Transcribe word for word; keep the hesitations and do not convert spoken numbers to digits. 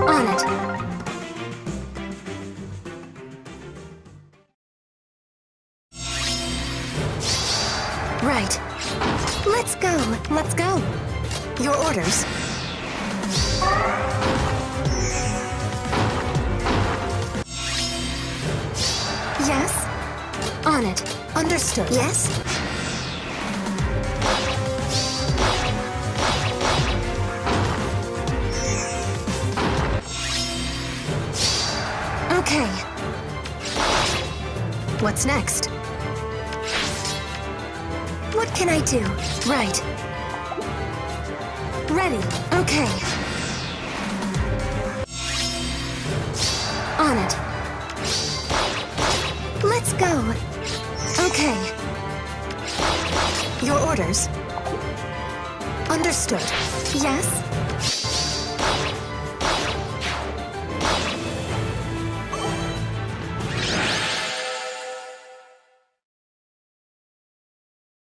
On it. Right. Let's go. Let's go. Your orders. Yes. On it. Understood. Yes. Okay. What's next? What can I do? Right. Ready. Okay. On it. Let's go. Okay. Your orders. Understood. Yes?